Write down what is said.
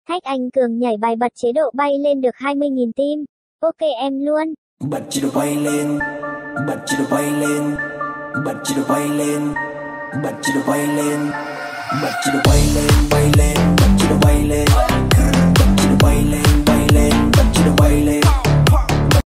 Thách Anh Cường nhảy bài bật chế độ bay lên được 20.000 tim. Ok em luôn. Bật chế độ bay lên, bật chế độ bay lên, bật chế độ bay lên, bật chế độ bay lên, bật chế độ bay lên, bay lên.